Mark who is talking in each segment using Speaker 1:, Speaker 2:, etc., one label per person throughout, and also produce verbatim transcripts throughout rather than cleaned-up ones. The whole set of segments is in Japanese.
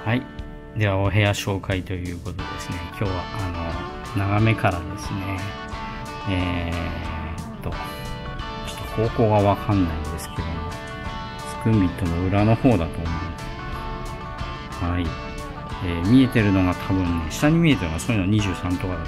Speaker 1: はい。では、お部屋紹介ということですね。今日は、あの、眺めからですね、えー、っと、ちょっと方向がわかんないんですけども、スクンビットの裏の方だと思う。はい。えー、見えてるのが多分ね、下に見えてるのがそういうのにじゅうさんとかだと思います。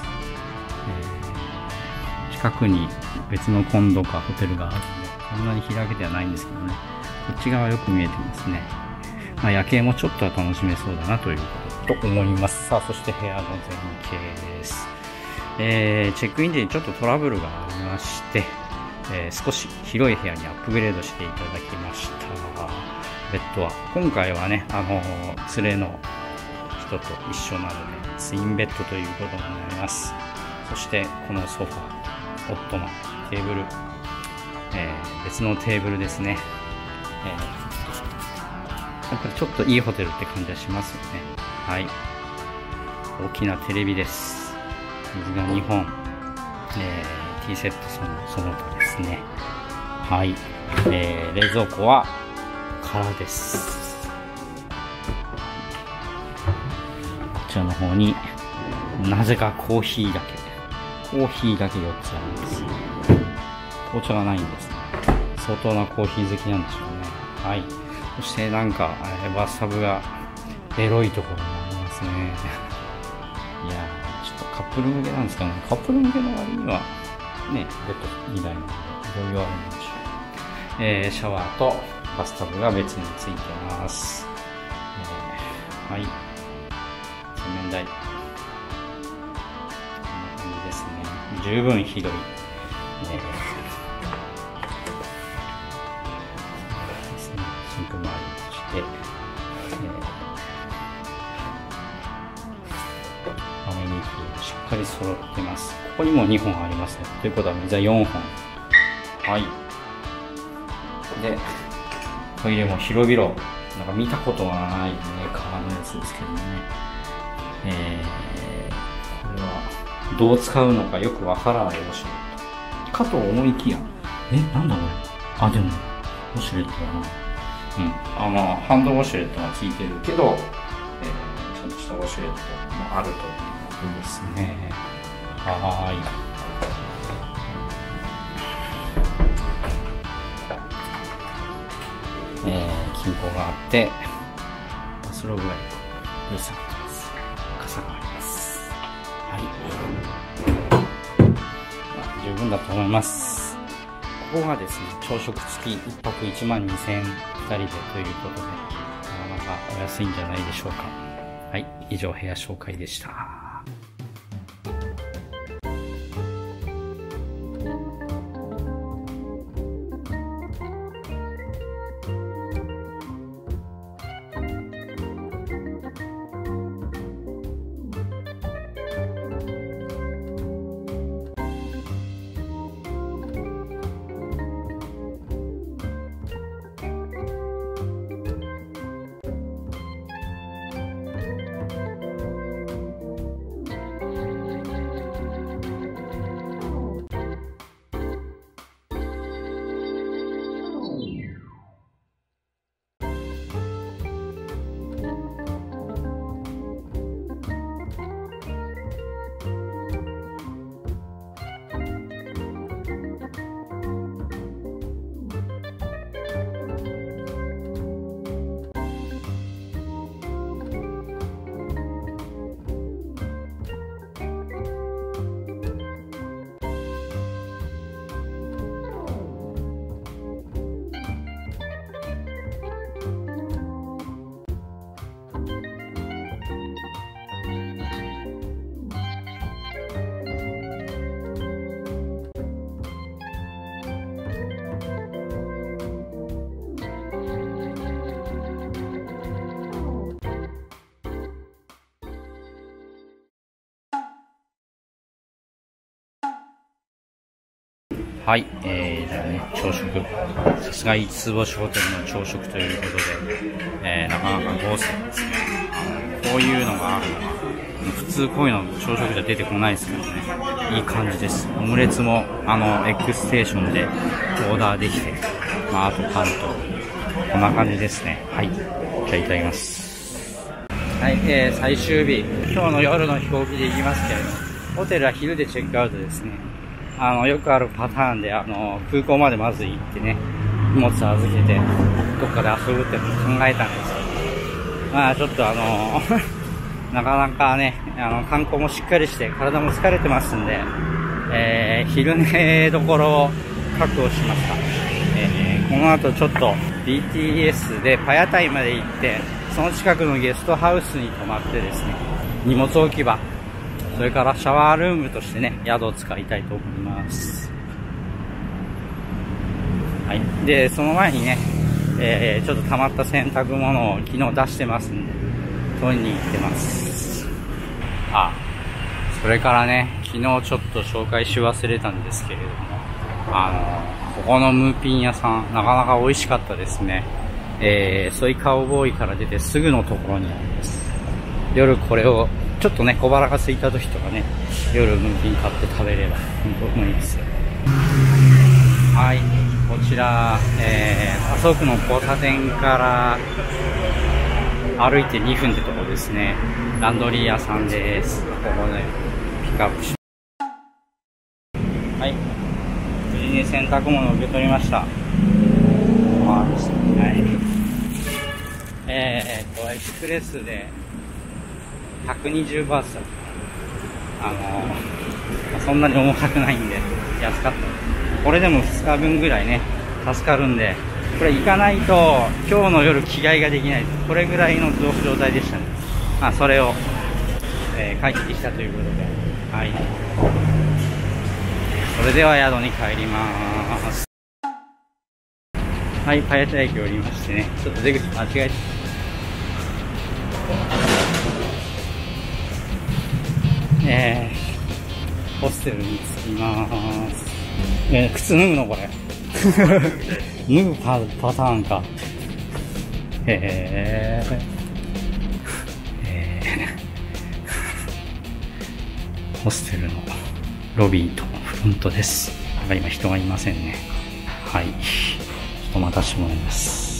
Speaker 1: えー、近くに別のコンドかホテルがあるんで、そんなに開けてはないんですけどね、こっち側よく見えてますね。まあ、夜景もちょっとは楽しめそうだなということと思います。さあ、そして部屋の前景です。えー、チェックイン時にちょっとトラブルがありまして、えー、少し広い部屋にアップグレードしていただきました。ベッドは今回はね、あのー、連れの人と一緒なのでツインベッドということになります。そしてこのソファー、オットマン、テーブル、えー、別のテーブルですね、えー、やっぱりちょっといいホテルって感じはしますよね。はい、大きなテレビです。水がにほん、えー、ティーセットそのその他ですね。はい、えー、冷蔵庫は空です。こちらの方になぜかコーヒーだけコーヒーだけよっつあります。紅茶がないんですね。相当なコーヒー好きなんでしょうね。はい。そしてなんかバスタブがエロいところにありますね。いやー、ちょっとカップル向けなんですかね。カップル向けの割にはね、ベッドにだいなんでいろいろあるんでしょう。えー、シャワーとバスタブが別についてます。えー、はい。洗面台。こんな感じですね。十分広い。えー、ですね。シンク周りとして、えー、アメニティがしっかり揃ってます。ここにもにほんありますね。ということは、水はよんほん。はい。で、トイレも広々、なんか見たことがないメーカーのやつですけどね。えー、これはどう使うのかよくわからないウォシュレット。かと思いきや、え、なんだこれ。あ、でも、ウォシュレットだな。うん。あの、ハンドウォシュレットがついてるけど、えー、ちゃんとしたウォシュレットもあるということですね。はーい。えー、金庫があって、バスローブが用意されてます。傘があります。はい。まあ、十分だと思います。ここがですね、朝食付きいっぱくいちまんにせんえんふたりでということで、なかなかお安いんじゃないでしょうか。はい、以上部屋紹介でした。はい、えー、じゃあね、朝食。さすが五つ星ホテルの朝食ということで、えー、なかなか豪勢ですね。こういうのがあるのは、普通こういうの朝食じゃ出てこないですけどね。いい感じです。オムレツも、あの、エッグステーションでオーダーできて、まあ、あとパンと、こんな感じですね。はい。じゃあいただきます。 はい、えー、最終日、今日の夜の飛行機で行きますけれども、ホテルは昼でチェックアウトですね。あの、よくあるパターンで、あの、空港までまず行ってね、荷物預けて、どっかで遊ぶってのを考えたんですけど、まあちょっとあの、なかなかね、あの、観光もしっかりして、体も疲れてますんで、えー、昼寝どころを確保しました。えー、この後ちょっと ビーティーエス でパヤタイまで行って、その近くのゲストハウスに泊まってですね、荷物置き場、それからシャワールームとしてね、宿を使いたいと思います。はい。で、その前にね、えー、ちょっと溜まった洗濯物を昨日出してますんで、取りに行ってます。あ、それからね、昨日ちょっと紹介し忘れたんですけれども、あの、ここのムーピン屋さん、なかなか美味しかったですね。えー、ソイカウボーイから出てすぐのところにあります。夜これを、ちょっとね、小腹が空いた時とかね、夜ムーピン買って食べれば、本当にいいですよ。はい、こちら、えー、麻生区の交差点から歩いてにふんってとこですね。ランドリー屋さんです。ここでピックアップしはい。無事に洗濯物を受け取りました。まあですね。はい。えー、っと、エクスプレスでひゃくにじゅうバーツ。あのー、そんなに重たくないんで、安かった。これでもふつかぶんぐらいね、助かるんで、これ行かないと今日の夜着替えができないです。これぐらいの状態でしたね。まあ、それを、えー、帰ってきたということで、はい。それでは宿に帰ります。はい、パヤタ駅降りましてね、ちょっと出口間違えて、えー、ホステルに着きます。えー、靴脱ぐのこれ。脱ぐパ、パターンか。へー。えー、ホステルのロビーとフロントです。今人がいませんね。はい。ちょっと待たしてもらいます。